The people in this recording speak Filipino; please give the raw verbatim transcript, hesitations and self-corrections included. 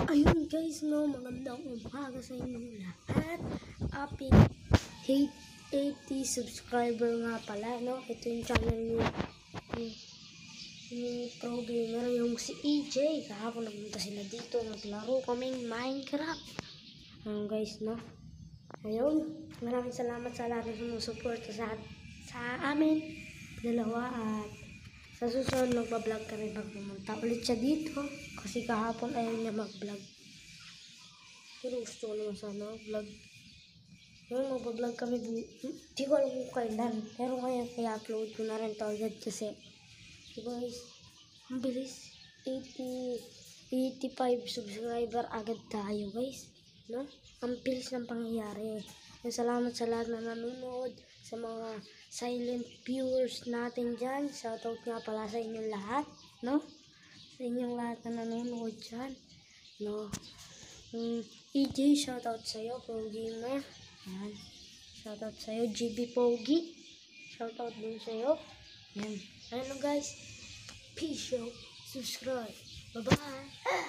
Ayun guys, no, magandang umaga sa inyong lahat. Happy eighty subscriber nga pala, no? Ito yung channel ni, ni, ni Pro Gamer, yung si E J. Kahapon napunta sila dito, naglaro kaming Minecraft. Ayun guys, no? Ayun, maraming salamat sa lahat na sumusuporta sa, sa amin. Dalawa at sa susunod magbablog kami pag pumunta ulit siya dito. Kasi kahapon ayaw niya mag-vlog. Pero gusto ko naman sana vlog. Ngayon magbablog kami. Hindi ko alam kung kailan. Pero ngayon i-upload ko na rin to agad kasi. So guys, ang bilis. eighty, eighty-five subscriber agad tayo guys. No? Ang bilis ng pangyayari. Salamat sa lahat na nanonood. Sa mga silent viewers natin dyan. Shoutout nga pala sa inyong lahat. No? Sa inyong lahat na nanonood dyan. No? Um, E J, shoutout sa'yo. Pro Gamer. Yan. Shoutout sa'yo. G B Pogi. Shoutout din sa'yo. Yan. Ano guys? Peace out. Subscribe. Bye-bye.